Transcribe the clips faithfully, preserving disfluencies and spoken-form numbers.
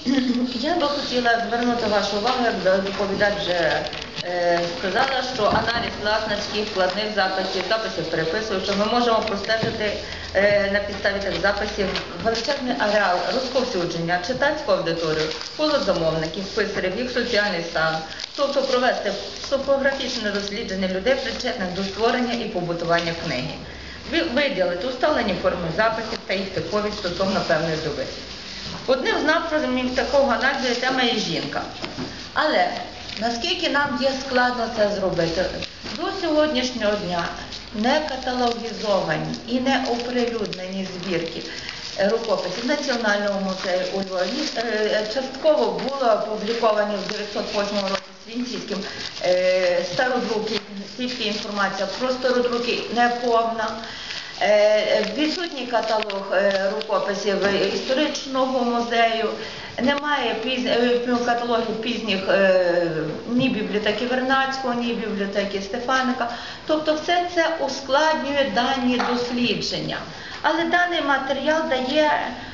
Я би хотіла звернути вашу увагу, як доповідач вже е, сказала, що аналіз власницьких складних записів, записів переписуючи, ми можемо простежити е, на підставі тих записів величезний ареал розповсюдження, читацьку аудиторію, коло замовників, писарів, їх соціальний стан, тобто провести топографічне дослідження людей, причетних до створення і побутування книги, виділити усталені форми записів та їх типовість стосовно певної доби. Одним з напрямів такого аналізу є тема і жінка. Але наскільки нам є складно це зробити? До сьогоднішнього дня не каталогізовані і не оприлюднені збірки рукописів Національного музею у Львові частково були опубліковані в дев'ятсот восьмому році Свінцівським стародруки, тільки інформація про стародруки неповна. Відсутній каталог рукописів історичного музею, немає піз... каталогів пізніх ні бібліотеки Вернадського, ні бібліотеки Стефаника. Тобто все це ускладнює дані дослідження. Але даний матеріал дає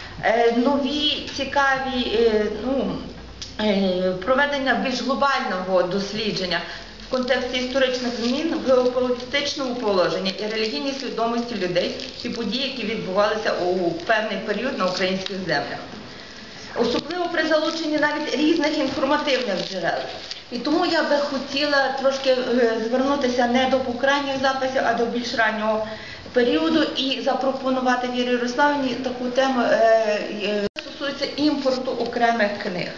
нові, цікаві ну, проведення більш глобального дослідження в контексті історичних змін, в геополітичному положенні і релігійній свідомості людей і подій, які відбувалися у певний період на українських землях. Особливо при залученні навіть різних інформативних джерел. І тому я би хотіла трошки звернутися не до крайніх записів, а до більш раннього періоду і запропонувати Вірі Ярославівні таку тему, що стосується імпорту окремих книг.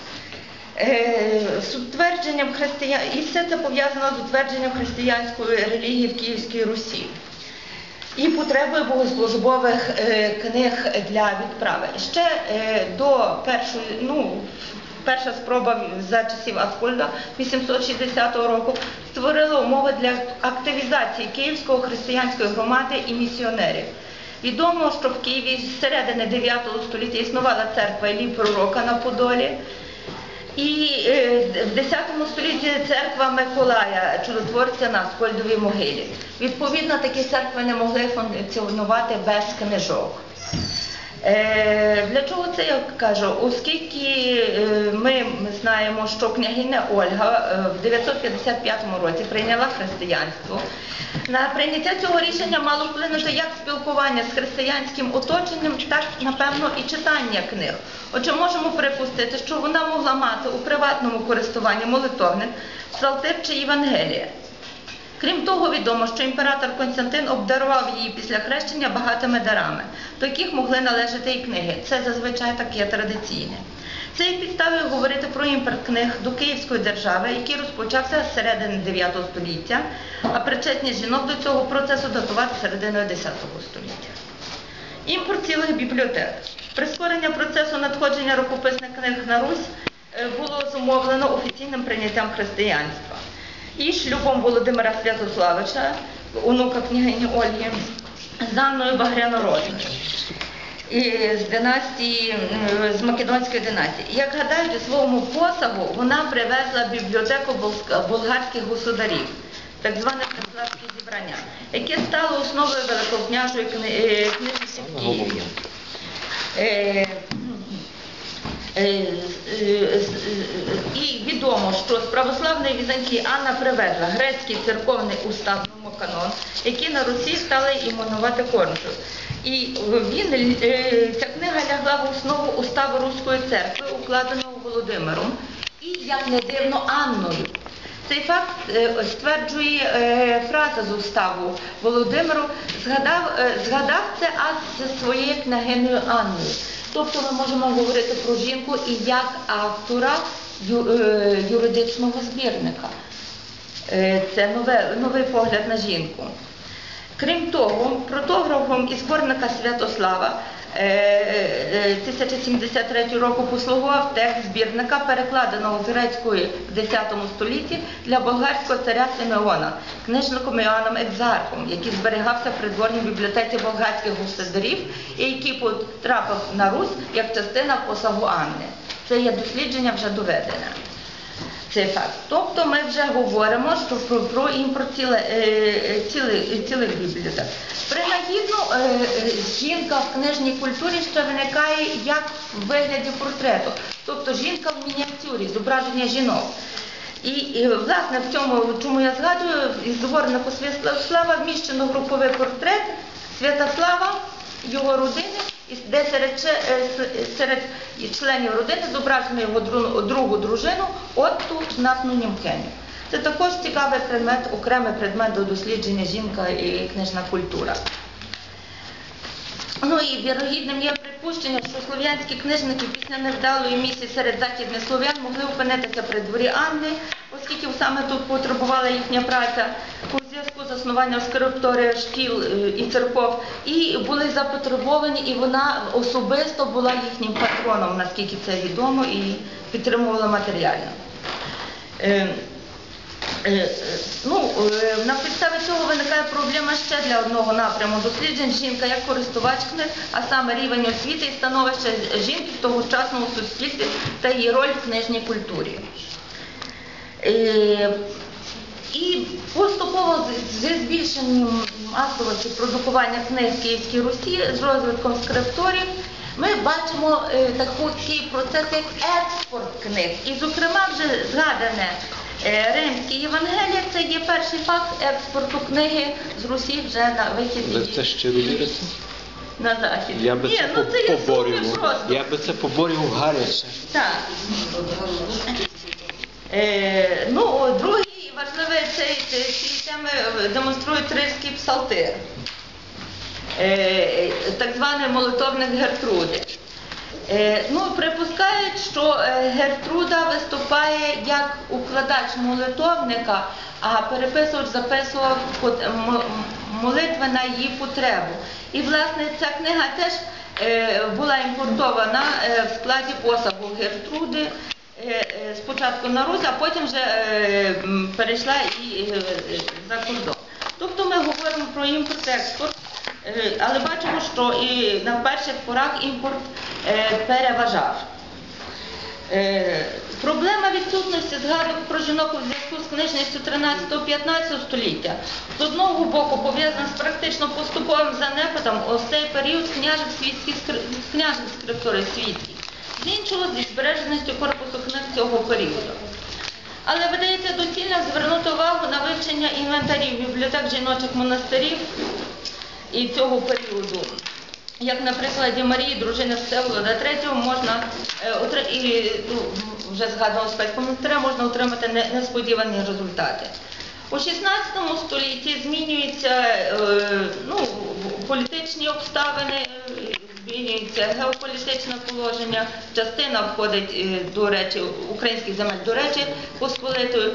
З утвердженням християн... І все це пов'язано з утвердженням християнської релігії в Київській Русі і потребою богослужбових е, книг для відправи. Ще е, до першої, ну, перша спроба за часів Аскольда вісімсот шістдесятого року створила умови для активізації Київської християнської громади і місіонерів. Відомо, що в Києві з середини дев'ятого століття існувала церква Іллі Пророка на Подолі. І в десятому столітті церква Миколая, чудотворця на Аскольдовій могилі. Відповідно, такі церкви не могли функціонувати без книжок. Для чого це я кажу? Оскільки ми знаємо, що княгиня Ольга в дев'ятсот п'ятдесят п'ятому році прийняла християнство, на прийняття цього рішення мало вплинути як спілкування з християнським оточенням, так, напевно, і читання книг. Отже, можемо припустити, що вона могла мати у приватному користуванні молитовник, псалтир чи Євангелія. Крім того, відомо, що імператор Константин обдарував її після хрещення багатими дарами, до яких могли належати і книги. Це зазвичай так є традиційне. Це є підставою говорити про імпорт книг до Київської держави, який розпочався з середини дев'ятого століття, а причетність жінок до цього процесу датувати серединою десятого століття. Імпорт цілих бібліотек. Прискорення процесу надходження рукописних книг на Русь було зумовлено офіційним прийняттям християнства і шлюбом Володимира Святославича, онука княгині Ольги, з Анною Багрянородною з династії, з Македонської династії. Як гадають, у своєму посагу вона привезла бібліотеку болгарських государів, так зване Преславське зібрання, яке стало основою великокняжої книжності в Києві. І відомо, що з православної Візантії Анна привезла грецький церковний устав Номоканон, який на Русі стали іменувати Корнчук. І він, ця книга лягла в основу уставу Руської церкви, укладеного Володимиром, і, як не дивно, Анною. Цей факт стверджує фраза з уставу Володимиру, згадав, згадав це аж зі своєю княгинею Анною. Тобто ми можемо говорити про жінку і як автора юридичного збірника. Це нове, новий погляд на жінку. Крім того, протографом із зборника Святослава тисяча сімдесят третього року послугував текст збірника, перекладеного з грецької в десятому столітті для болгарського царя Симеона, книжником Іоанном Екзархом, який зберігався в придворній бібліотеці болгарських господарів і який потрапив на Русь як частина посагу Анни. Це є дослідження вже доведене. цей факт. Тобто ми вже говоримо що про, про імпорт ціле, е, цілих, цілих бібліотек. Принагідно, е, жінка в книжній культурі ще виникає як в вигляді портрету. Тобто жінка в мініатюрі, зображення жінок. І, і власне в цьому, чому я згадую, із зборнику Святослава вміщено груповий портрет Святослава, його родини, де серед, серед членів родини зображено його другу дружину Отту знатну Німкеню. Це також цікавий предмет, окремий предмет до дослідження жінка і книжна культура. Ну і вірогідним є припущення, що слов'янські книжники після невдалої місії серед західних слов'ян могли опинитися при дворі Анни, оскільки саме тут потребувала їхня праця у зв'язку з заснуванням скрипторії, шкіл і церков, і були запотребовані, і вона особисто була їхнім патроном, наскільки це відомо, і підтримувала матеріально. Ну, на підставі цього виникає проблема ще для одного напряму досліджень – жінка як користувач книг, а саме рівень освіти і становище жінки в тогочасному суспільстві та її роль в книжній культурі. І поступово зі збільшенням масовості продукування книг в Київській Русі з розвитком скрипторів ми бачимо такий процес, як експорт книг. І, зокрема, вже згадане Римські Євангелія – це є перший факт експорту книги з Русі вже на вихід. Ви це щиро вірите? На захід. Я би Ні, це ну, це поборював. Я би це поборював гаряче. Так. Е, ну, другий важливий цей, цієї теми демонструє Трирський псалтир, е, так званий молитовник Гертруди. Е, ну, припускають, що Гертруда виступає як укладач молитовника, а переписувач записував молитви на її потребу. І, власне, ця книга теж е, була імпортована е, в складі посагу Гертруди, е, е, спочатку на Русь, а потім вже е, перейшла і е, за кордон. Тобто ми говоримо про імпорт-експорт. Але бачимо, що і на перших порах імпорт е, переважав. Е, проблема відсутності згадок про жінок у зв'язку з книжністю тринадцятого-п'ятнадцятого століття з одного боку пов'язана з практично поступовим занепадом ось цей період княжих, світських, княжих скрипторів світських, з іншого зі збереженістю корпусу книг цього періоду. Але видається доцільним звернути увагу на вивчення інвентарів бібліотек жіночих монастирів і цього періоду. Як на прикладі Марії, дружини Всеволода третього, можна, і вже згаданого спецкоментаря, можна отримати несподівані результати. У шістнадцятому столітті змінюються ну, політичні обставини, змінюється геополітичне положення, частина входить до речі, українських земель до речі Посполитої,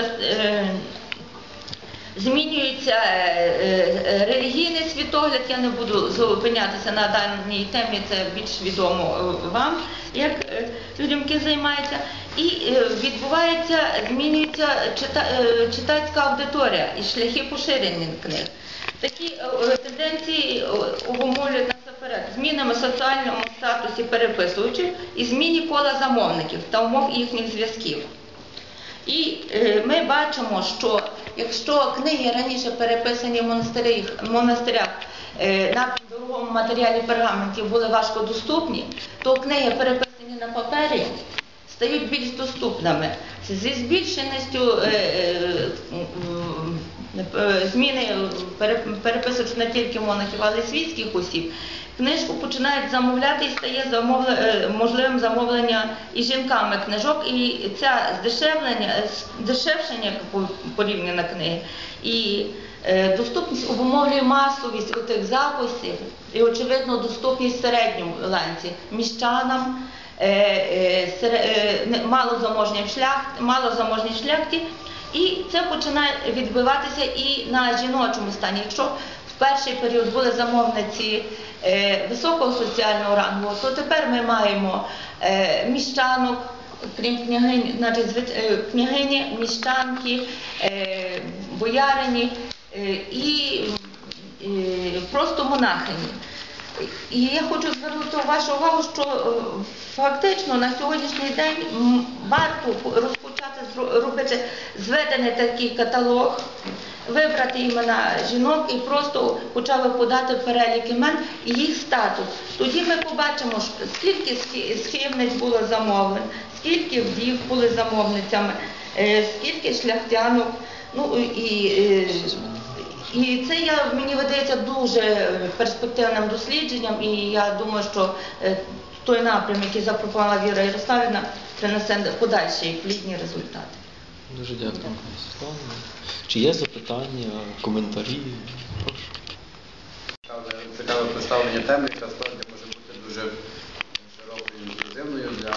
змінюється релігійний світогляд, я не буду зупинятися на даній темі, це більш відомо вам, як людям, які займаються. І відбувається, змінюється читацька аудиторія і шляхи поширення книг. Такі тенденції обумовлюють насамперед змінами в соціальному статусі переписувачів і зміні кола замовників та умов їхніх зв'язків. І е, ми бачимо, що якщо книги раніше переписані в монастирях, монастирях е, на дорогому матеріалі пергаментів були важко доступні, то книги, переписані на папері, стають більш доступними. Зі збільшеністю е, е, е, зміни переписують не тільки монахів, але й світських осіб, книжку починають замовляти і стає замовлення, можливим замовлення і жінками книжок, і це здешевлення, здешевшення порівняно книги, і е, доступність обумовлює масовість у тих записів і, очевидно, доступність в середньому ланці міщанам, е, е, сере, е, малозаможній шляхті, малозаможній шляхті, і це починає відбиватися і на жіночому стані. Якщо в перший період були замовниці е, високого соціального рангу, то тепер ми маємо е, міщанок, крім княгині, значить, е, княгині, міщанки, е, боярині е, і е, просто монахині. І я хочу звернути вашу увагу, що фактично на сьогоднішній день варто розпочати почати зро- робити зведений такий каталог, вибрати імена жінок і просто почали подати перелік імен і їх статус. Тоді ми побачимо, що скільки схи- схибниць було замовлень, скільки вдів були замовницями, е, скільки шляхтянок. Ну і, е, і це я, мені видається дуже перспективним дослідженням, і я думаю, що е, той напрям, який запропонувала Віра Ярославівна, принесе подальші плідні результати. Дуже дякую, Світлана. Чи є запитання, коментарі? Прошу. Цікаве, цікаве представлення теми, яка справді може бути дуже широкою і інклюзивною для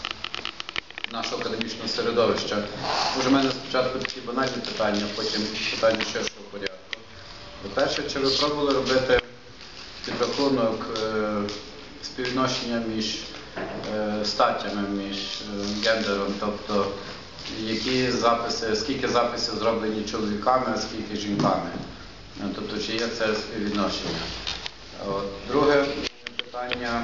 нашого академічного середовища. Може, в мене спочатку такі банальні питання, а потім питання ширшого порядку. По-перше, чи ви пробували робити підрахунок е, співвідношення між е, статтями, між е, гендером, тобто які записи, скільки записів зроблені чоловіками, а скільки жінками? Тобто, чи є це співвідношення? От. Друге питання,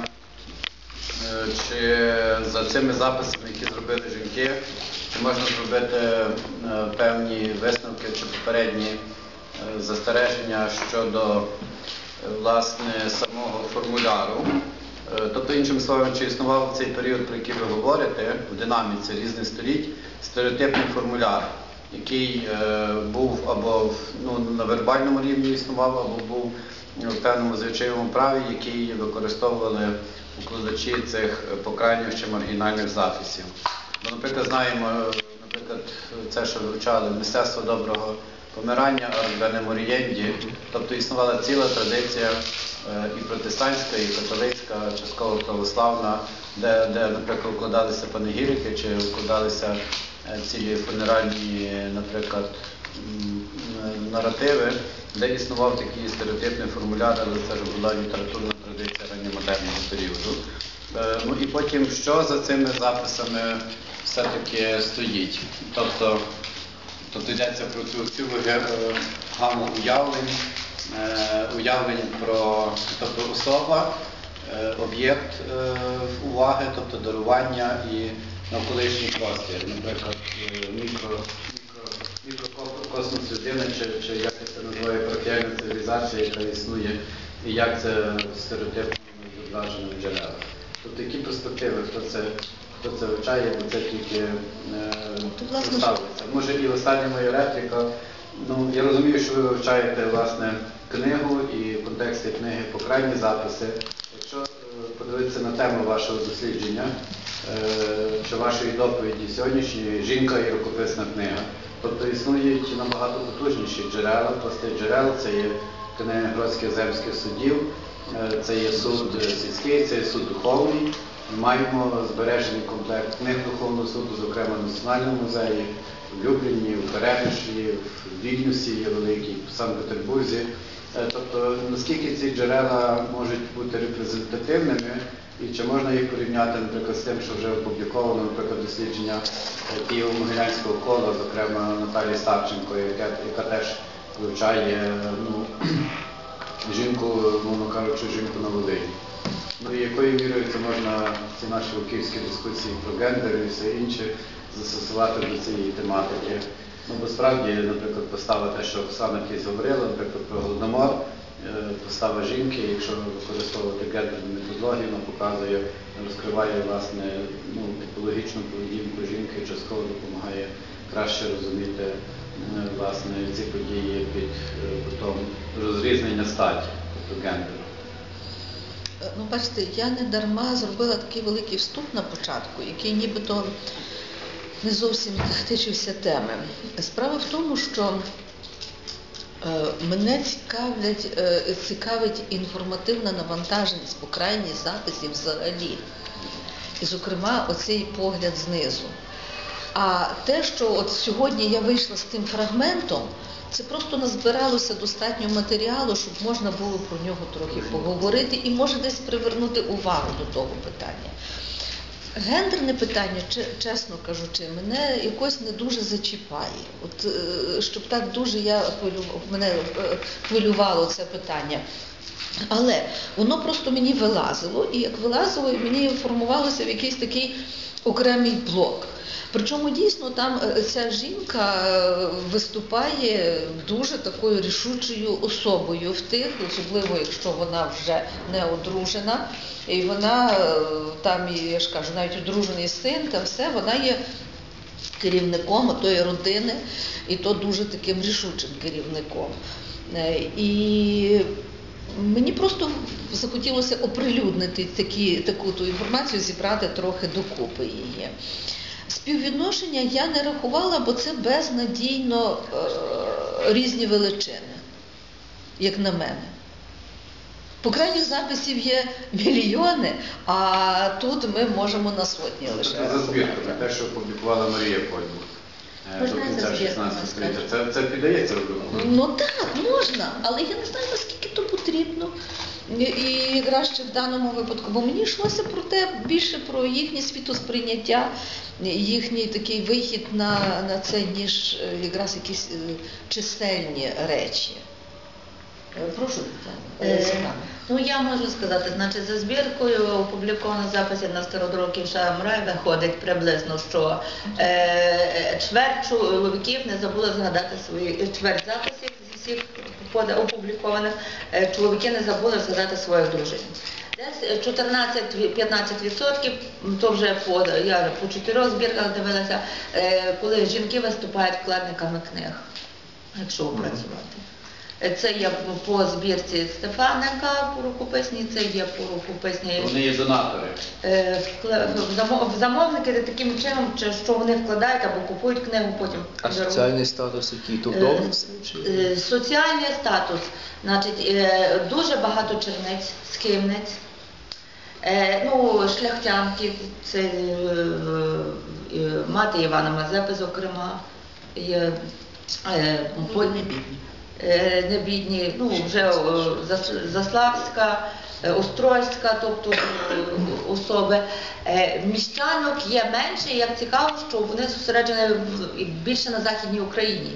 е, чи за цими записами, які зробили жінки, чи можна зробити е, певні висновки чи попередні е, застереження щодо е, власне самого формуляру? Е, Тобто, іншими словами, чи існував в цей період, про який ви говорите, в динаміці різних століть, стереотипний формуляр, який е, був або в, ну, на вербальному рівні існував, або був в певному звичайному праві, який використовували укладачі цих покрайніх чи маргінальних записів. Бо, наприклад, знаємо, наприклад, це, що вивчали мистецтво доброго помирання, Арбене Морієнді, тобто існувала ціла традиція е, і протестантська, і католицька, частково православна, де, де, наприклад, укладалися панегірики, чи укладалися е, цілі фунеральні, наприклад, м, наративи, де існував такий стереотипний формуляр, але це ж була літературна традиція ранньомодерного періоду. Е, ну і потім, що за цими записами все-таки стоїть? Тобто, тобто йдеться про цю цілу ге- е, гаму уявлень, е, уявлень про, тобто особа, е, об'єкт е, уваги, тобто дарування і навколишній простір, наприклад, е, мікро, мікро, мікрокосмос людини, чи, чи як це називає патріальна цивілізація, яка існує, і як це стереотипно зображено в джерелах. Тобто які перспективи, хто це, хто це вивчає, бо це тільки е, ставиться. Може і остання моя репліка. Ну, я розумію, що ви вивчаєте власне книгу і в контексті книги покрайні записи. Якщо е, подивитися на тему вашого дослідження, е, чи вашої доповіді сьогоднішньої «Жінка і рукописна книга», тобто існують набагато потужніші джерела, пласти джерел, це є книги Гродських земських судів, е, це є суд сільський, це є суд духовний. Ми маємо збережений комплект книг Духовного суду, зокрема в Національному музеї, в Любліні, в Перемишлі, в Вільнюсі є великий, в Санкт-Петербурзі. Тобто, наскільки ці джерела можуть бути репрезентативними, і чи можна їх порівняти, наприклад, з тим, що вже опубліковано, наприклад, дослідження Києво-Могилянського кола, зокрема Наталії Савченко, яка, яка теж вивчає ну, жінку, мовно кажучи, жінку на Волині. Ну і якою мірою це можна ці наші вуківські дискусії про гендер і все інше застосувати до цієї тематики? Ну, бо справді, наприклад, постава те, що Оксана якось говорила, наприклад, про Голодомор, постава жінки, якщо використовувати гендерну методологію, вона показує, розкриває, власне, ну, екологічну поведінку жінки, частково допомагає краще розуміти, власне, ці події під кутом розрізнення статі, тобто гендеру. Ну, бачите, я не дарма зробила такий великий вступ на початку, який нібито не зовсім тичився теми. Справа в тому, що е, мене цікавлять, е, цікавить інформативна навантаженість по крайній записів взагалі. І, зокрема, оцей погляд знизу. А те, що от сьогодні я вийшла з тим фрагментом, це просто назбиралося достатньо матеріалу, щоб можна було про нього трохи поговорити і, може, десь привернути увагу до того питання. Гендерне питання, чесно кажучи, мене якось не дуже зачіпає. От, щоб так дуже я, мене хвилювало це питання. Але воно просто мені вилазило, і як вилазило, мені формувалося в якийсь такий окремий блок. Причому дійсно там е, ця жінка е, виступає дуже такою рішучою особою в тих, особливо якщо вона вже не одружена, і вона е, там, і, я ж кажу, навіть одружений син, там все, вона є керівником тої родини, і то дуже таким рішучим керівником. Е, І мені просто захотілося оприлюднити такі, таку ту інформацію, зібрати трохи докупи її. Співвідношення я не рахувала, бо це безнадійно е, різні величини, як на мене. По крайніх записів є мільйони, а тут ми можемо на сотні лише. Це за збірками, те, що опублікувала Марія Польбух. До Можна кінця за збірками шістнадцятого століття. сказати? Це, це піддається обліку? Ну так, можна, але я не знаю, наскільки то потрібно. І- І якраз ще в даному випадку, бо мені йшлося про те, більше про їхнє світосприйняття, їхній такий вихід на, на це, ніж е, якраз якісь е, чисельні речі. Е, Прошу, Тетяна, Е, Світлана. Ну, я можу сказати, значить, за збіркою опубліковано записів на стародруків Шамрай виходить приблизно, що е, чверть чоловіків не забули згадати свої, чверть записів зі всіх пода- опублікованих, е, чоловіки не забули згадати своїх дружин. Десь чотирнадцять-п'ятнадцять відсотків, то вже по, я по чотирьох збірках дивилася, е, коли жінки виступають вкладниками книг, якщо опрацювати. Це є по збірці Стефаненка по рукописній, це є по рукописній Вони є донатори. е, вкла- в замо- в замовники таким чином, чи- що вони вкладають або купують книгу, потім А беруть. соціальний статус який? То Е, вдома все чи? е, Соціальний статус, значить, е, дуже багато черниць, скимниць, е, ну, шляхтянки, це е, е, мати Івана Мазепи, зокрема, є, е, по- Не бідні. Е, не бідні, ну вже е, Зас- Заславська, е, Острозька, тобто е, особи. Е, Міщанок є менше, як цікаво, що вони зосереджені в- більше на Західній Україні.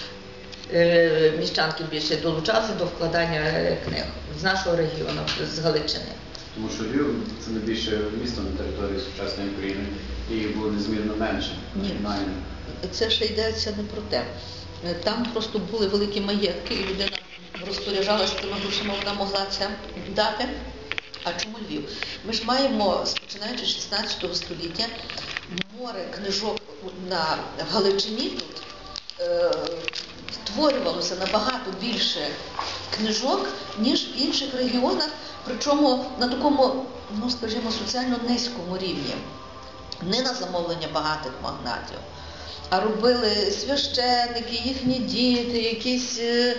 Е, Міщанки більше долучалися до вкладання е, книг з нашого регіону, з Галичини. Тому що Львів – це найбільше місто на території сучасної України, і їх було незмірно менше. Ні. Принаймні. Це ще йдеться не про те. Там просто були великі маєтки, і людина розпоряджалася тими грошима, вона могла це дати. А чому Львів? Ми ж маємо, починаючи з шістнадцятого століття, море книжок на Галичині тут е, створювалося набагато більше книжок, ніж в інших регіонах, причому на такому, ну скажімо, соціально низькому рівні, не на замовлення багатих магнатів. А робили священники, їхні діти, якісь е,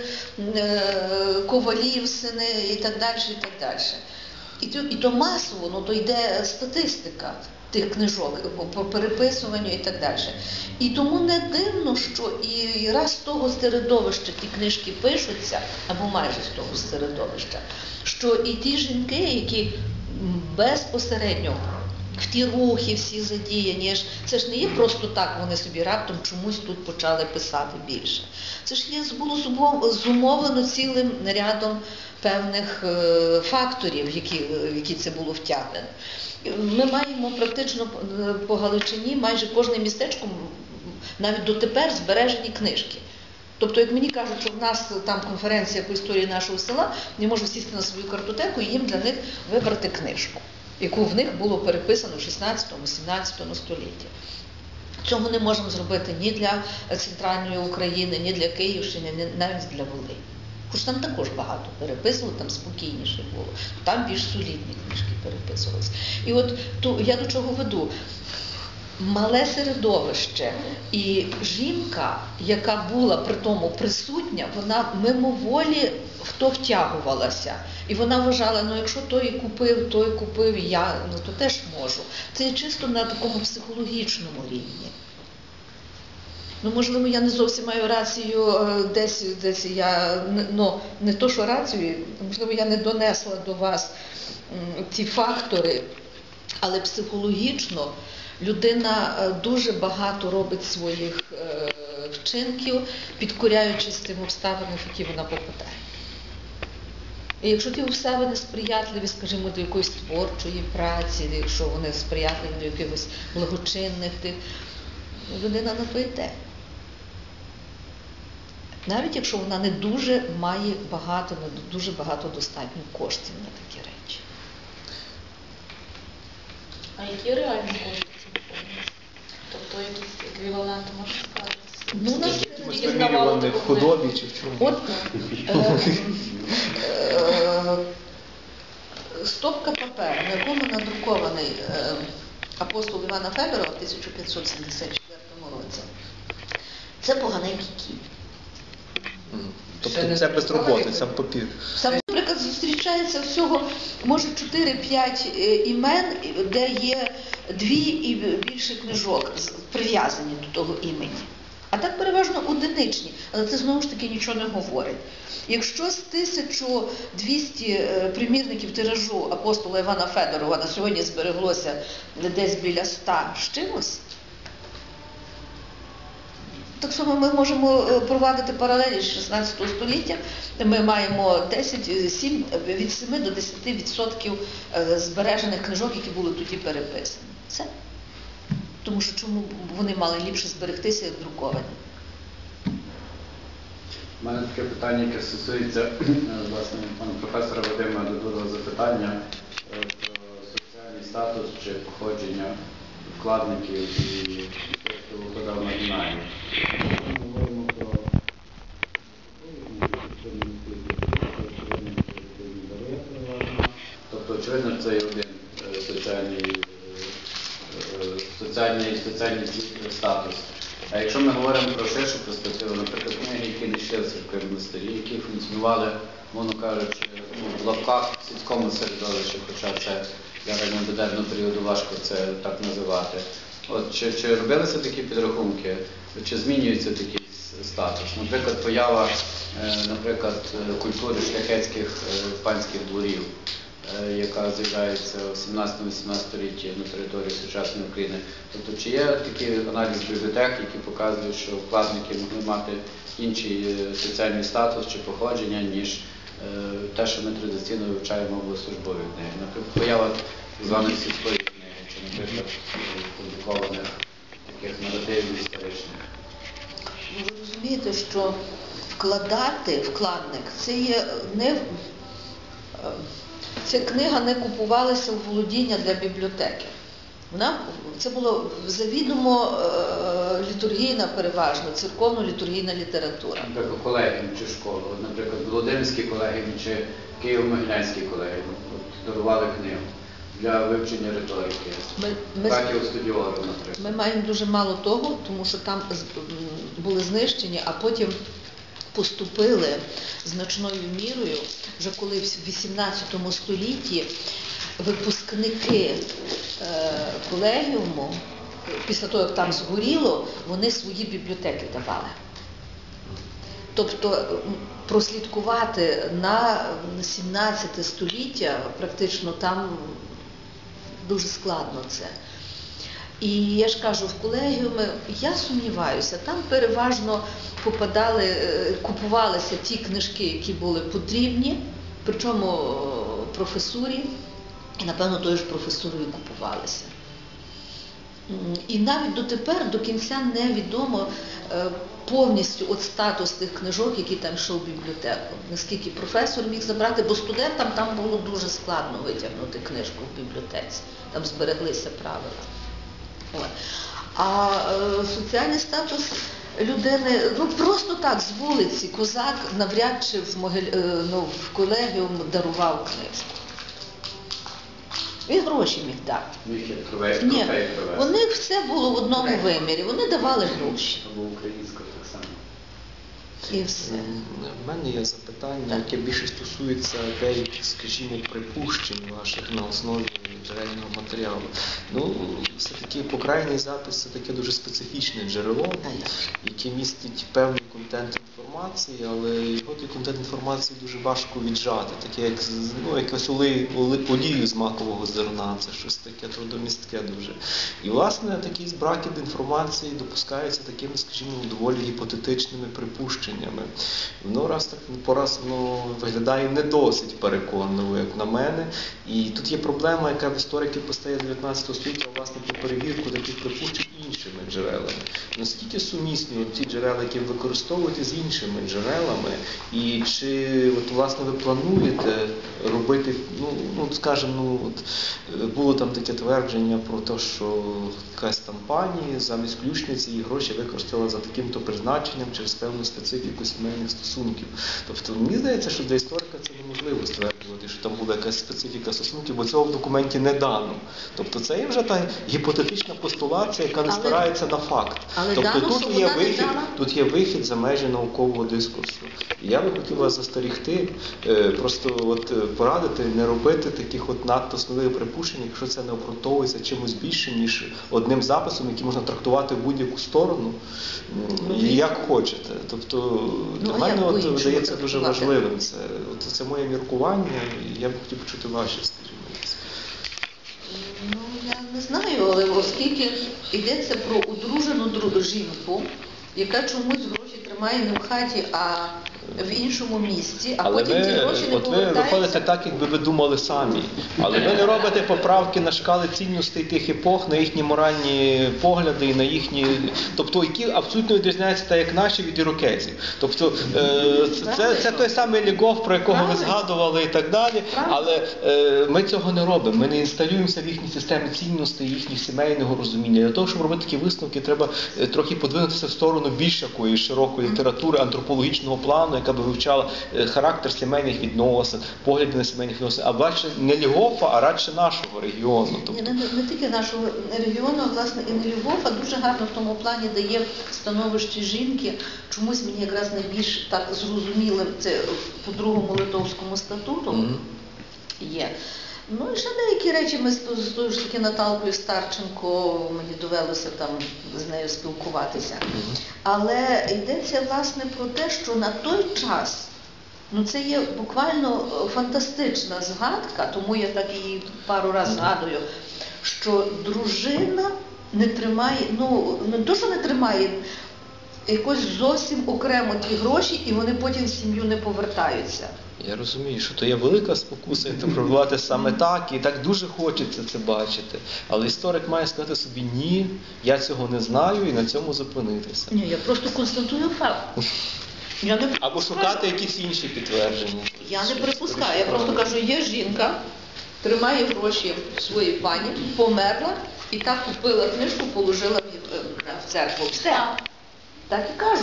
е, ковалів сини і так далі, і так далі. І то, і то масово, ну то йде статистика тих книжок по, по переписуванню і так далі. І тому не дивно, що і раз з того середовища ті книжки пишуться, або майже з того середовища, що і ті жінки, які м, безпосередньо в ті рухи всі задіяні, ж- це ж не є просто так, вони собі раптом чомусь тут почали писати більше. Це ж є, було зумов- зумовлено цілим рядом певних е, факторів, які, в які це було втягнено. Ми маємо практично е, по Галичині майже кожне містечко, м, навіть дотепер збережені книжки. Тобто, як мені кажуть, що в нас там конференція по історії нашого села, я можу сісти на свою картотеку і їм для них вибрати книжку, яку в них було переписано в шістнадцятому-сімнадцятому столітті. Цього не можемо зробити ні для центральної України, ні для Київщини, ні навіть для Волині. Хоч там також багато переписували, там спокійніше було. Там більш солідні книжки переписувалися. І от то, я до чого веду. Мале середовище і жінка, яка була при тому присутня, вона мимоволі в то втягувалася. І вона вважала, ну якщо той купив, той купив, і я, ну то теж можу. Це є чисто на такому психологічному рівні. Ну, можливо, я не зовсім маю рацію, е, десь, десь я, не- ну, не то, що рацію, можливо, я не донесла до вас м, ці фактори, але психологічно людина е, дуже багато робить своїх е, вчинків, підкоряючись тим обставинам, в які вона попадає. І якщо ті обставини сприятливі, скажімо, до якоїсь творчої праці, якщо вони сприятливі до якихось благочинних тих, людина на то йде. Навіть якщо вона не дуже має багато, не дуже багато достатньо коштів на такі речі. А які реальні кошти це виходить? Тобто якісь еквіваленти можна сказати? Ну, на Скільки здавало в документи? худобі чи в чому? От е, е, стопка паперу, на якому надрукований е, апостол Івана Федорова в тисяча п'ятсот сімдесят четвертому році. Це поганенький кінь. Мгм. Тобто це без роботи, сам папір. Там, наприклад, зустрічається всього, може, чотири-п'ять е, імен, де є дві і більше книжок з- прив'язані до того імені. А так переважно одиничні, але це знову ж таки нічого не говорить. Якщо з тисяча двісті е, примірників тиражу апостола Івана Федорова на сьогодні збереглося десь біля ста з чимось, так само ми можемо е, провадити паралелі з шістнадцятого століття. Ми маємо десять, сім, від семи до десяти відсотків е, збережених книжок, які були тоді переписані. Все. Тому що чому вони мали ліпше зберегтися, як друковані? У мене таке питання, яке стосується е, власне пана професора Вадима Додурова запитання е, про соціальний статус чи походження вкладників і тих, хто вкладав маргінальні. Ми говоримо про тобто, очевидно, це є один е, соціальний, е, е, соціальний, соціальний статус. А якщо ми говоримо про ширшу перспективу, наприклад, книги, які не йшли з церкви монастирі, які функціонували, мовно кажучи, ну, в лапках в сільському середовищі, хоча це для ранньомодерного періоду важко це так називати. От, чи, чи робилися такі підрахунки, чи змінюється такий с- статус? Наприклад, поява е, наприклад, е, культури шляхетських е, панських дворів, е, яка з'являється в сімнадцятому-вісімнадцятому столітті на території сучасної України. Тобто, чи є такий аналіз бібліотек, які показують, що вкладники могли мати інший е, соціальний статус чи походження, ніж е, те, що ми традиційно вивчаємо в службовій книги? Наприклад, поява так званої сільської книги, чи, наприклад, е, публікованих таких наративів історичних. Ви розумієте, що вкладати, вкладник, це є не... в- е, ця книга не купувалася в володіння для бібліотеки. Вона, це було завідомо е, літургійна переважно, церковно-літургійна література. Наприклад, колегіум чи школу. От, наприклад, Володимирський колегіум чи Києво-Могилянський колегіум от, дарували книгу для вивчення риторики. Ми, ми, Братів Студіору, наприклад. ми маємо дуже мало того, тому що там з- м, були знищені, а потім поступили значною мірою, вже коли в вісімнадцятому столітті випускники е, колегіуму, після того, як там згоріло, вони свої бібліотеки давали. Тобто м, прослідкувати на сімнадцяте століття практично там дуже складно це. І я ж кажу, в колегіуми, я сумніваюся, там переважно попадали, е, купувалися ті книжки, які були потрібні, причому е, професурі, і напевно тою ж професурою купувалися. М, І навіть дотепер, до кінця невідомо е, повністю от статус тих книжок, які там йшов в бібліотеку. Наскільки професор міг забрати, бо студентам там було дуже складно витягнути книжку в бібліотеці, там збереглися правила. От. А е, соціальний статус людини, ну просто так, з вулиці, козак навряд чи в, могиль, е, ну, в колегіум дарував книжку. Він гроші міг дати. Міг є трофей, Ні, трофей привезти. у них все було в одному вимірі, вони давали гроші. Або українська так само. І все. В мене є запитання, Так. яке більше стосується деяких, скажімо, припущень ваших на основі джерельного матеріалу. Ну, все-таки покрайній запис це таке дуже специфічне джерело, А як же? яке містить певний контент інформації, але його той контент інформації дуже важко віджати, таке як з- ну, якось олею, оле- олію з макового зерна, це щось таке трудомістке дуже. І, власне, такий збракет інформації допускається такими, скажімо, доволі гіпотетичними припущеннями. Воно раз так по раз воно виглядає не досить переконливо, як на мене. І тут є проблема, яка в істориків постає з дев'ятнадцятого століття, власне, про перевірку таких припущень іншими джерелами. Наскільки сумісні ці джерела, які ви використовуєте, з іншими джерелами, і чи от, власне ви плануєте робити, ну, ну скажімо, ну, от, було там таке твердження про те, що якась там пані замість ключниці її гроші використала за таким-то призначенням через певну специфіку сімейних стосунків. Тобто, мені здається, що для історика це неможливо стверджувати, що там була якась специфіка стосунків, бо цього в документі не дано. Тобто це є вже та гіпотетична постулація, яка не Але- спирається на факт. але Тобто дано, тут що є вона не вихід, дала. тут є вихід за межі наукового дискурсу. І я би хотів вас застерігти, е, просто от, е, порадити не робити таких от надто сміливих припущень, якщо це не обґрунтовується чимось більшим, ніж одним записом, який можна трактувати в будь-яку сторону, м, і як хочете. Тобто для Ну, а мене як от, по-іншому здається дуже трактувати? важливим. Це, от, це моє міркування, і я б хотів почути ваші, скажімо. Ну, я не знаю, але оскільки йдеться про одружену дру- жінку, яка чомусь гроші тримає не в хаті, а в іншому місці, а Але потім ці ви, гроші не от ви повертаються. виходите так, якби ви думали самі. Але ви не робите поправки на шкали цінностей тих епох, на їхні моральні погляди і на їхні, тобто які абсолютно відрізняються так, як наші від ірокезів. Тобто е, це, це той самий Лєгов, про якого ви Правильно. згадували і так далі. Правильно. Але е, ми цього не робимо. Ми не інсталюємося в їхні системи цінностей, їхніх сімейного розуміння. Для того, щоб робити такі висновки, треба е, трохи подвинутися в сторону більш якої широкої літератури антропологічного плану, яка би вивчала е, характер сімейних відносин, погляди на сімейних відносин, а бачите не Лєгофа, а радше нашого регіону. Ні, Тобто, не, не тільки нашого регіону, а власне і не Львов, а дуже гарно в тому плані дає становище жінки. Чомусь мені якраз найбільш так зрозумілим це по другому Литовському статуту Мгм. є. Ну і ще деякі речі ми з ту- з тою ж таки Наталкою Старченко, мені довелося там з нею спілкуватися. Але йдеться власне про те, що на той час, ну це є буквально е, фантастична згадка, тому я так її пару разів згадую, що дружина не тримає, ну не то, що не тримає, якось зовсім окремо ті гроші, і вони потім в сім'ю не повертаються. я розумію, що то є велика спокуса інтерпретувати саме так, і так дуже хочеться це бачити. Але історик має сказати собі ні, я цього не знаю, і на цьому зупинитися. Ні, я просто констатую факт. Я не Або припускаю. шукати якісь інші підтвердження. Я не припускаю, я просто кажу, є жінка, тримає гроші своїй пані, померла і так купила книжку, положила в, е, в церкву. Все. Так і кажу.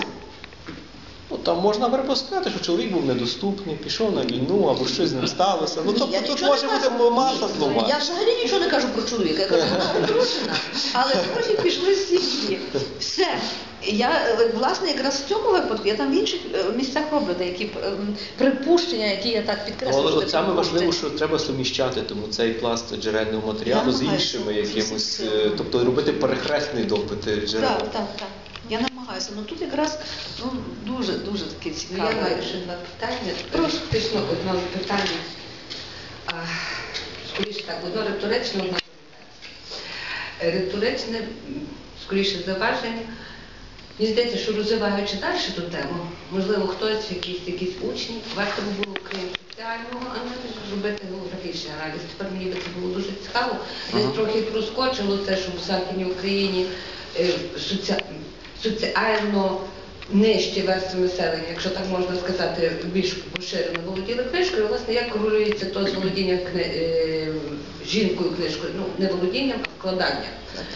Ну, там можна припускати, що чоловік був недоступний, пішов на війну, або щось з ним сталося. Ну, Ні, тобто я тут нічого може не бути кажу. маса Ні, слова. Я взагалі нічого не кажу про чоловіка, я кажу, вона одружена, але гроші пішли з сім'ї. Все. Я, е, власне, якраз в цьому випадку, я там в інших е, місцях роблю деякі е, м, припущення, які я так підкреслюю. Але що от це саме важливо, припущення. що треба суміщати тому цей пласт джерельного матеріалу Я з намагаюся. іншими якимось, е, тобто робити перехресний допит джерел. Так, так, так. Я намагаюся. Ну тут якраз ну, дуже, дуже таке Ну, цікаве. я маю ще одне питання, Прошу. фактично одне питання, а, скоріше так, одне риторичне, одне риторичне. Риторичне, м, скоріше зауваження. Мені здається, що розвиваючи далі ту тему, можливо, хтось, якісь, якісь учні, варто би було крім соціального аналізу, зробити географічний аналіз. Тепер мені би це було дуже цікаво. Десь Ага. трохи проскочило те, що в Західній Україні е, соці- соціально нижчі верстви населення, якщо так можна сказати, більш поширено володіли книжкою, власне, як корелюється то з володінням кни... е, жінкою книжкою, ну, не володінням, а вкладанням.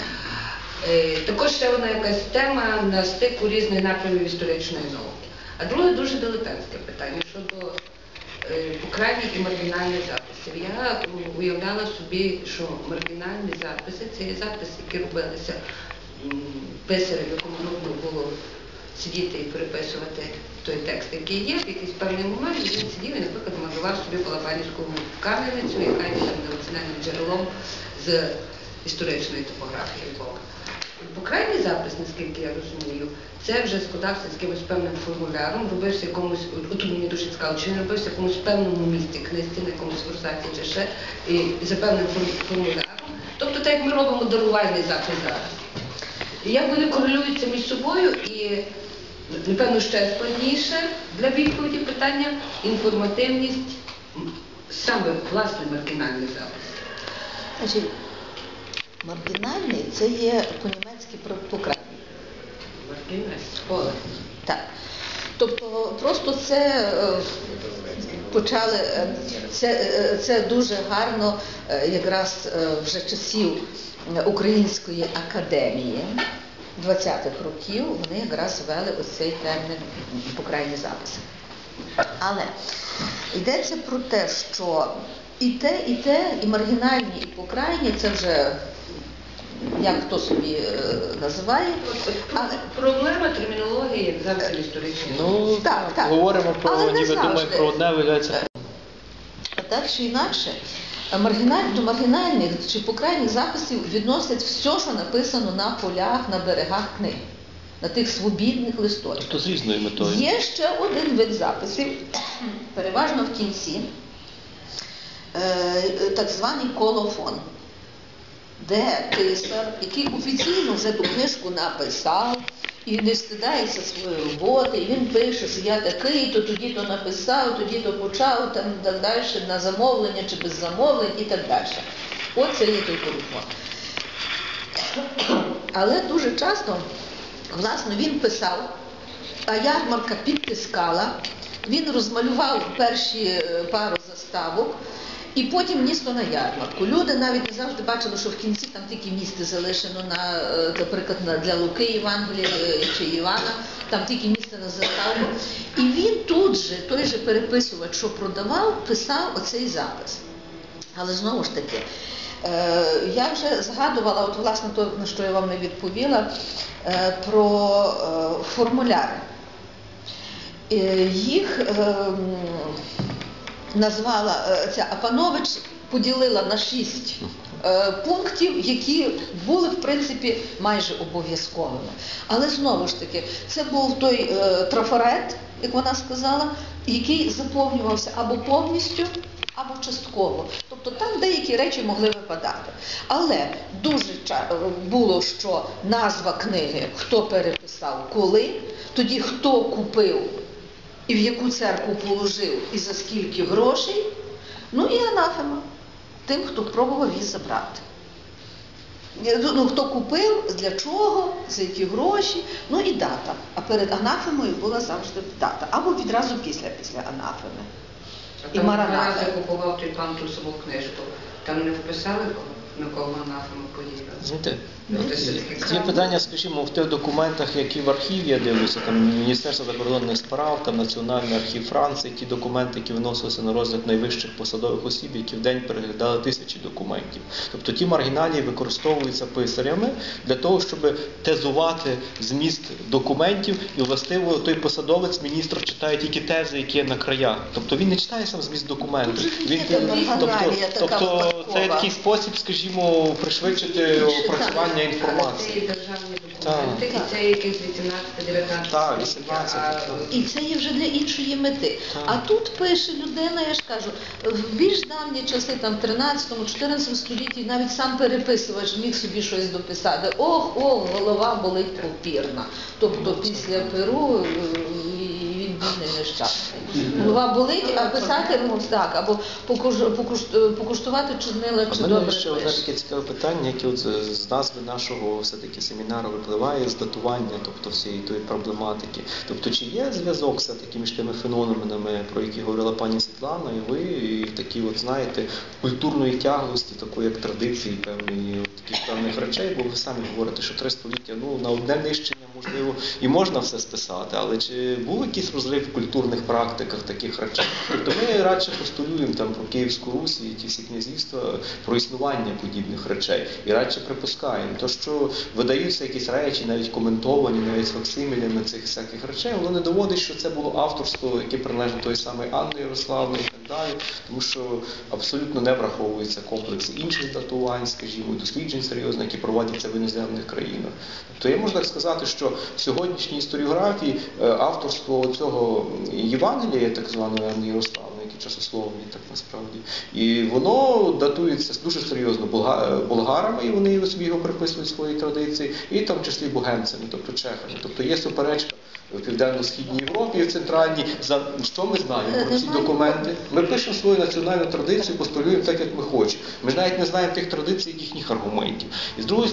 Е, Також ще одна якась тема на стику різних напрямів історичної науки. А друге дуже дилетантське питання щодо е, покрайних і маргінальних записів. Я м, уявляла собі, що маргінальні записи це є записи, які робилися м, писарем, якому нудно було сидіти і переписувати той текст, який є, в якийсь певний момент він сидів і, наприклад, малював собі Балабанівську кам'яницю, яка є там національним джерелом з історичної топографії Львова. Покрайній запис, наскільки я розумію, це вже складався з якимось певним формуляром, робився якомусь, от мені дуже цікаво, чи він робився в якомусь певному місці, книжці, на якомусь форсаті чи ще, і, і за певним форм- формуляром. Тобто так, як ми робимо дарувальний запис зараз. І як вони корелюються між собою і, напевно, ще складніше для відповіді питання інформативність м, саме власне маргінальний запис. Значить, маргінальний це є по-німецьки Марківські про- покрайні. Марківець, поле. Так. Тобто просто це е, почали, е, це, е, це дуже гарно е, якраз е, вже часів Української академії двадцятих років вони якраз ввели ось цей термін покрайні записи. Але йдеться про те, що і те, і те, і маргінальні, і покрайні, це вже як хто собі е, називає. Але Проблема термінології, як завжди історична. Ну, Так, так. говоримо про, Але не ніби думаємо завжди. про одне, виявляється. Так чи інакше, маргіналь, до маргінальних чи покрайніх записів відносять все, що написано на полях, на берегах книг, на тих свобідних листочках. Тобто з різною метою. Є ще один вид записів, переважно в кінці, е, так званий колофон, де писар, який офіційно вже ту книжку написав і не стидається своєї роботи, і він пише, що я такий, то тоді-то написав, тоді-то почав, там так далі, на замовлення чи без замовлень і так далі. Оце є той колофон. Але дуже часто, власне, він писав, а ярмарка підтискала, він розмалював перші е, пару заставок, і потім ніс то на ярмарку. Люди навіть не завжди бачили, що в кінці там тільки місце залишено, на, е, наприклад, на- для Луки Євангелія е, чи Івана, там тільки місце на заставку. І він тут же, той же переписувач, що продавав, писав оцей запис. Але знову ж таки, е, я вже згадувала, от власне то, на що я вам не відповіла, е, про е, формуляри. Е, їх е, назвала е, ця Апанович, поділила на шість е, пунктів, які були, в принципі, майже обов'язковими. Але знову ж таки, це був той е, трафарет, як вона сказала, який заповнювався або повністю, або частково. Тобто там деякі речі могли випадати. Але дуже ча- було, що назва книги, хто переписав, коли, тоді хто купив і в яку церкву положив, і за скільки грошей, ну і анафема тим, хто пробував її забрати. Ну, хто купив, для чого, за які гроші, ну і дата. А перед анафемою була завжди дата. Або відразу після, після анафеми. А І там Мараната. раз я купував той пан ту саму книжку, там не вписали, на кого анафема подіяла? Знаєте, Ну, то все-таки є питання, скажімо, в тих документах, які в архіві, я дивлюся, там Міністерство закордонних справ, там Національний архів Франції, ті документи, які виносилися на розгляд найвищих посадових осіб, які в день переглядали тисячі документів. Тобто ті маргіналії використовуються писарями для того, щоб тезувати зміст документів, і властиво той посадовець, міністр, читає тільки тези, які є на краях. Тобто він не читає сам зміст документу. Він, Є там тобто, маргіналія така тобто це випадкова. такий спосіб, скажімо, пришвидшити опрацювання Але інформації. це і державні документи, Так. і це якесь вісімнадцяте-дев'ятнадцяте Так, століття, вісімнадцяте, а, так. І це є вже для іншої мети. Так. А тут пише людина, я ж кажу, в більш давні часи, там в тринадцятому-чотирнадцятому столітті, навіть сам переписувач міг собі щось дописати. Ох, ох, голова болить попірна. Тобто після Перу е, і він бідний нещасний. Голова болить, а писати, ну так, або покуш- покуш- покуштувати чорнила А чи в мене добре ще одне пише. таке цікаве питання, яке от з з назви нашого все-таки семінару випливає, з датування, тобто всієї тої проблематики. Тобто чи є зв'язок все-таки між тими феноменами, про які говорила пані Світлана, і ви, і такі, от знаєте, культурної тяглості, такої як традиції, певної, от таких певних речей, бо ви самі говорите, що три століття, ну, на одне нищення, можливо, і можна все списати, але чи був якийсь розрив в культурних практиках таких речей? Тобто ми радше постулюємо там про Київську Русь і ті всі князівства, про існування подібних речей. І радше припускаємо. То, що видаються якісь речі, навіть коментовані, навіть факсимілями цих всяких речей, воно не доводить, що це було авторство, яке приналежить до тої самої Анни Ярославни і так далі, тому що абсолютно не враховується комплекс інших датувань, скажімо, досліджень серйозних, які проводяться в іноземних країнах. Тобто я можу так сказати, що в сьогоднішній історіографії е, авторство цього Євангелія, так званої Анни Ярославни, які часословні, так насправді, і воно датується дуже серйозно болга- болгарами, і вони собі його приписують свої традиції, і там в числі богемцями, тобто чехами. Тобто є суперечка в Південно-Східній Європі і в Центральній. За що ми знаємо про ці документи? Ми пишемо свою національну традицію, постулюємо так, як ми хочемо. Ми навіть не знаємо тих традицій, їхніх аргументів. І з другої сторони,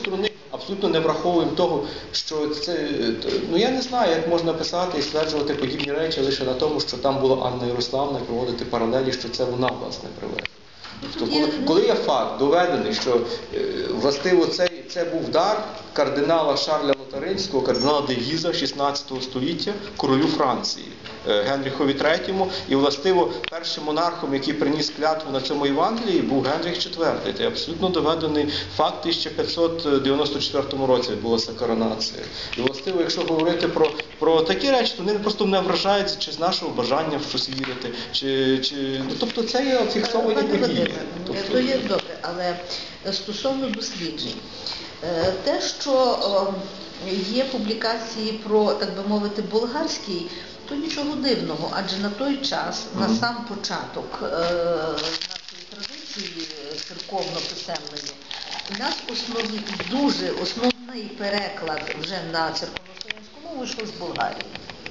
абсолютно не враховуємо того, що це, ну я не знаю, як можна писати і стверджувати подібні речі лише на тому, що там була Анна Ярославна, проводити паралелі, що це вона, власне, привезла. Тобто, коли, коли є факт доведений, що е, властиво цей, це був дар кардинала Шарля Лотаринського, кардинала де Гіза шістнадцятого століття, королю Франції, е, Генріхові третьому, і властиво першим монархом, який приніс клятву на цьому Євангелії, був Генріх четвертий. Це абсолютно доведений факт, і ще в п'ятсот дев'яносто четвертому році відбулася коронація. І властиво, якщо говорити про, про такі речі, то вони просто мене вражають чи з нашого бажання в щось вірити, чи, чи... Ну, тобто це є фіксовані Пане події. Вадиме, Тобто- то є добре, але стосовно досліджень, е, те, що е, є публікації про, так би мовити, болгарський, то нічого дивного, адже на той час, на сам початок е, нашої традиції церковно-писемної, у нас основний, дуже основний переклад вже на церковно-слов'янську мову йшов з Болгарії.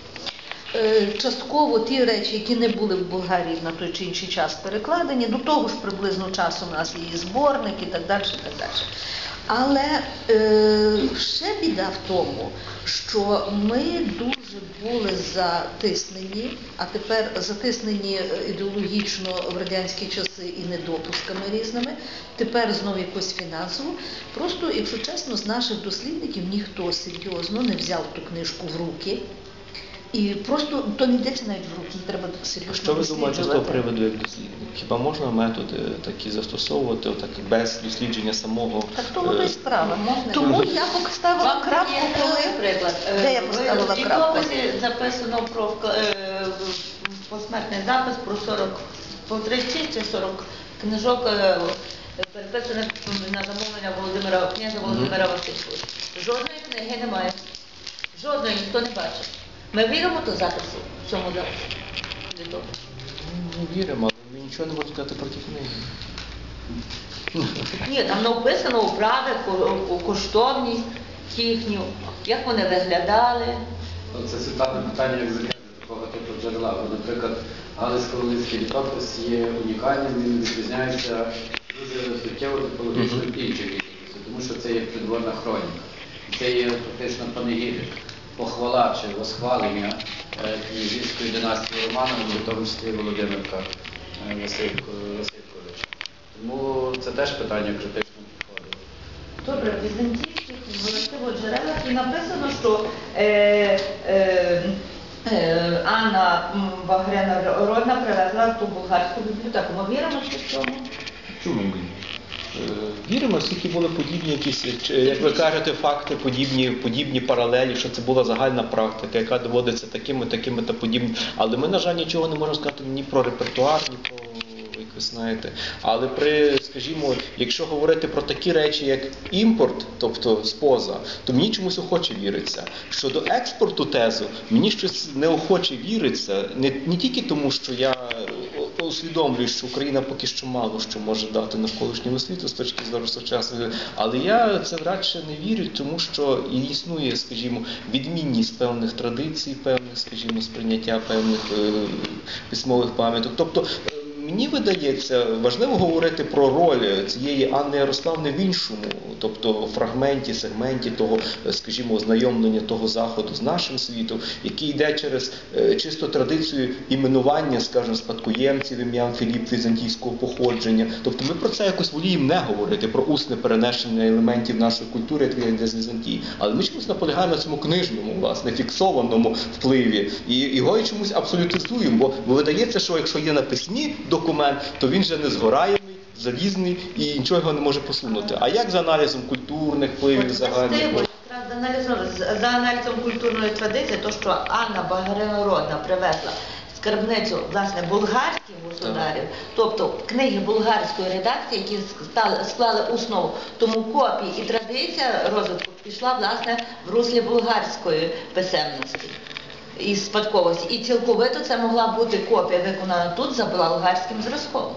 Е, Частково ті речі, які не були в Болгарії на той чи інший час перекладені, до того ж приблизно часу у нас є і зборник і так далі, і так далі. Але е, ще біда в тому, що ми дуже були затиснені, а тепер затиснені ідеологічно в радянські часи і недопусками різними, тепер знову якось фінансово. Просто, якщо чесно, з наших дослідників ніхто серйозно не взяв ту книжку в руки. І просто то не йдеться навіть в руки, треба серйозно Що ви думаєте з того досліджувати. приводу як дослідник? Хіба можна методи такі застосовувати, отак, без дослідження самого? Так то воно і е, справа. Можна. Тому я поставила Вам крапку, є коли... приклад. Е, Де я в поставила крапку? літописі записано про вк- е, в- посмертний запис про сорок, по тридцять чи сорок книжок, е, переписаних на замовлення Володимира, князя Володимира Васильковича. Жодної книги немає. Жодної ніхто не бачить. Ми віримо до запису, в цьому запису. Літопису. Ми віримо, але ми нічого не можемо сказати про ті книги. Ні, там написано управи, ко- коштовність їхню, як вони виглядали. Це ситуативне питання, як закрити такого типу джерела. Бо, наприклад, Галицько-Волинський літопис є унікальним, він відрізняється дуже суттєво типологічно від інших літописів, тому що це є придворна хроніка. Це є фактично панегірик, похвала чи восхвалення е, князівської династії Романових, в тому числі Володимирка е, Василько- Васильковича. Тому це теж питання критично підходить. Добре, в візантійських властиво джерелах і написано, що е, е, е, Анна м, Багряна Родна привезла ту болгарську бібліотеку. Ми віримо чи в цьому? Чому ні? Е, Віримо, оскільки були подібні якісь, чи, як ви кажете, факти, подібні, подібні паралелі, що це була загальна практика, яка доводиться такими, такими та подібними. Але ми, на жаль, нічого не можемо сказати ні про репертуар, ні про, як ви знаєте. Але при, скажімо, якщо говорити про такі речі, як імпорт, тобто споза, то мені чомусь охоче віриться. Щодо експорту тезу, мені щось неохоче віриться, не, не тільки тому, що я усвідомлюю, що Україна поки що мало що може дати навколишньому світу з точки зору сучасної, але я це радше не вірю, тому що і існує, скажімо, відмінність певних традицій, певних, скажімо, сприйняття певних е, письмових пам'яток. Тобто е, мені видається важливо говорити про роль цієї Анни Ярославни в іншому, тобто в фрагменті, сегменті того, е, скажімо, ознайомлення того заходу з нашим світом, який йде через е, чисто традицію іменування, скажімо, спадкоємців ім'ям Філіп візантійського походження. Тобто ми про це якось воліємо не говорити, про усне перенесення елементів нашої культури, як йде з Візантії. Але ми чомусь наполягаємо на цьому книжному, власне, фіксованому впливі. І його і чомусь абсолютизуємо, бо, бо видається, що якщо є на письмі документ, то він вже не згораємий, залізний і нічого його не може посунути. А як за аналізом культурних впливів загальних? Властиво, якраз за аналізом, з- за аналізом культурної традиції, то, що Анна Багрянородна привезла скарбницю, власне, болгарських государів, тобто книги болгарської редакції, які стали, склали основу, тому копії і традиція розвитку пішла, власне, в руслі болгарської писемності і спадковості. І цілковито це могла бути копія виконана тут за болгарським зразком.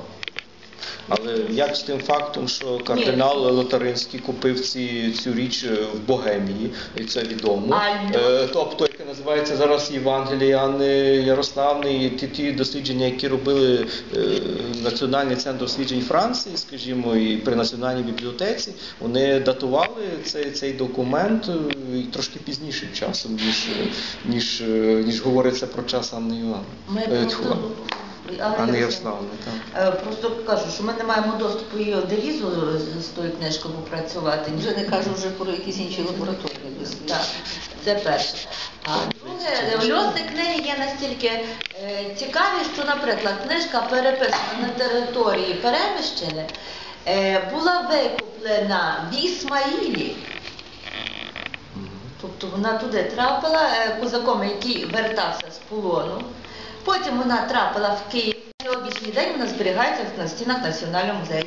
Але як з тим фактом, що кардинал Лотаринський купив ці, цю річ в Богемії, і це відомо. А, Е, тобто, як називається зараз Євангеліє Анни Ярославни. І ті, ті дослідження, які робили е, Національний центр досліджень Франції, скажімо, і при Національній бібліотеці, вони датували цей, цей документ е, трошки пізнішим часом, ніж, ніж, е, ніж говориться про час Анни Івановни. Ми Е, просто, тьфу, але Анни я Ярославни, так. Е, Просто кажу, що ми не маємо доступу і девізу з тою книжкою попрацювати. Вже не кажу вже про якісь інші лабораторні дослідження. Так, це перше. А друге, льоси книги є настільки е, цікаві, що, наприклад, книжка переписана на території Переміщини е, була викуплена в Ісмаїлі. Тобто вона туди трапила е, козаком, який вертався з полону. Потім вона трапила в Київ. Сьогоднішній день вона зберігається на стінах Національного музею.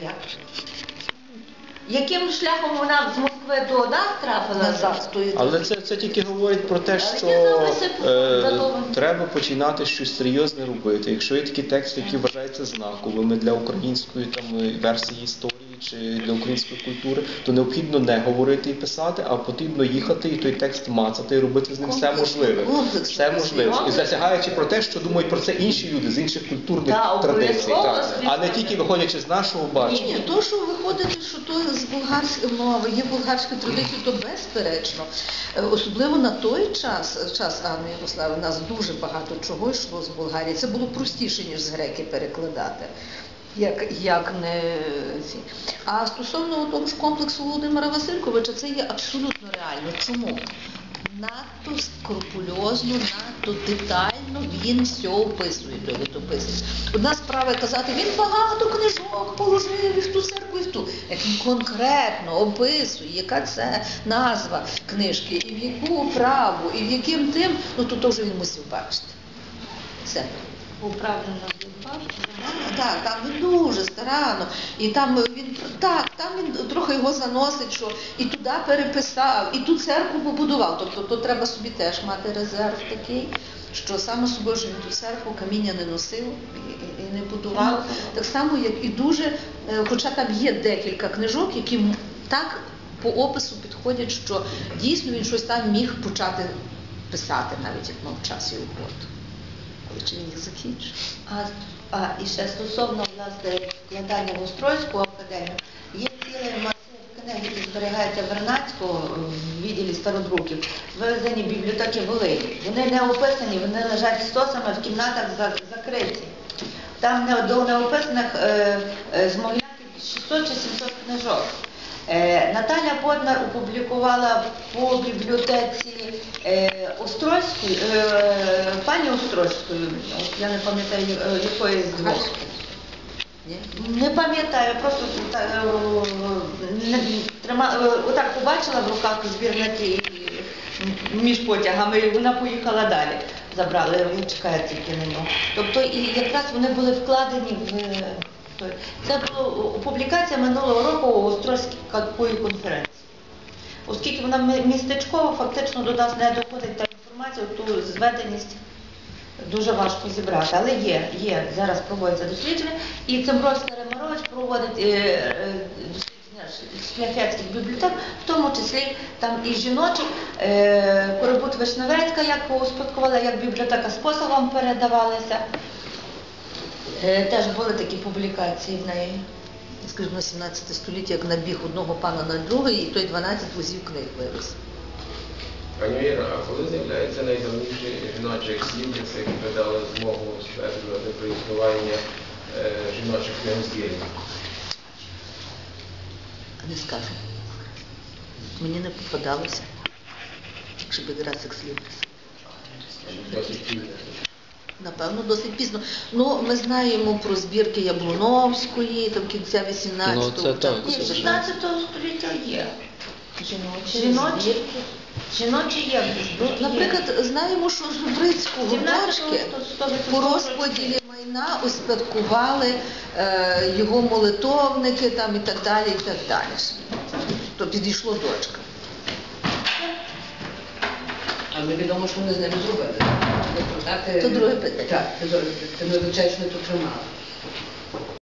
Яким шляхом вона з Москви до нас трапила? Назад стоїть. Але це, це тільки говорить про те, Але що є записи е, датовані. треба починати щось серйозне робити. Якщо є такі тексти, які вважаються знаковими для української там версії історії чи для української культури, то необхідно не говорити і писати, а потрібно їхати і той текст мацати і робити з ним все Комплексно, можливе. комплексно. Все можливе. І Комплексно. засягаючи про те, що думають про це інші люди з інших культурних Так, традицій, обов'язково так. а не слідкувати. тільки виходячи з нашого бачення. Ні, то, що виходить, що то з болгарської мови, є болгарські традиції, то безперечно. Е, Особливо на той час, час Анни Ярослави, у нас дуже багато чого йшло з Болгарії. Це було простіше, ніж з греки перекладати. Як, як не ці. А стосовно того ж комплексу Володимира Васильковича, це є абсолютно реально. Чому? Надто скрупульозно, надто детально він все описує, той літописець. Одна справа казати, він багато книжок положив і в ту церкву, і в ту. Як він конкретно описує, яка це назва книжки, і в яку оправу, і в яким тим, ну то, то вже він мусив бачити. Все. Управлено здобав. Так, там він дуже старанно. І там він так, там він трохи його заносить, що і туди переписав, і ту церкву побудував. Тобто то треба собі теж мати резерв такий, що саме собою, що він ту церкву каміння не носив і, і, і не будував. Так само, як і дуже, е, хоча там є декілька книжок, які м- так по опису підходять, що дійсно він щось там міг почати писати, навіть як мав час і роботу. Але чи він їх закінчив? А, а і ще стосовно власне вкладання в Острозьку академію, є цілий масив книг, які зберігається в Вернадську в відділі стародруків, вивезені в бібліотеки Волині. Вони не описані, вони лежать стосами в кімнатах за- закриті. Там не, до неописаних е, е, з Могилянки шістсот чи сімсот книжок. Е, Наталя Боднар опублікувала по бібліотеці е, Острозької, е, пані Острозької, от я не пам'ятаю, е, якої з двох. Ні? Не пам'ятаю, просто та- е, не- трима- е, отак побачила в руках збірники і між потягами, і вона поїхала далі. Забрали, чекає тільки на нього. Тобто і якраз вони були вкладені в е, той. Це була публікація минулого року у Острозької конференції. Оскільки вона ми- містечкова, фактично до нас не доходить та інформація, ту зведеність дуже важко зібрати. Але є, є, зараз проводяться дослідження, і Цимбровський Ремарович проводить е, е, дослідження шляхетських бібліотек, в тому числі там і жіночих, е, Корибут Вишневецька, як успадкувала, як бібліотека з посагом передавалася. Е, теж були такі публікації в неї. Скажімо, сімнадцяте століття, як набіг одного пана на другий, і той дванадцять возів книг вивез. Пані Іра, а коли з'являється найдавніший жіночий екслібрис, який би дали змогу стверджувати про існування е, жіночих книгозбірів? Не скажу. Мені не попадалося, щоб якраз екслібрис. Досить пізно. Напевно, досить пізно. Ну, ми знаємо про збірки Яблуновської, там кінця вісімнадцятого. Ну, це так, Ні, це вже. шістнадцятого століття є. Жіночі, Жіночі, збірки. жіночі є. збірки є. Наприклад, знаємо, що Зубрицького сімнадцятого дошки сто відсотків по розподілі майна успадкували е, його молитовники там, і так далі, і так далі. То підійшло дочка. Але відомо, що вони з ними зробили. Не продати- То друге питання. Так, це, це, це ми вичечно тут тримали.